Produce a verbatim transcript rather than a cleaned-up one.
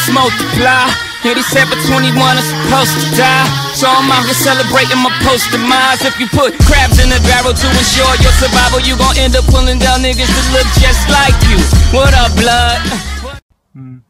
just multiply. eighty-seven twenty-one is supposed to die, so I'm out here celebrating my post-demise. If you put crabs in the barrel to ensure your survival, you gon' end up pulling down niggas that look just like you. What up, blood? Hmm.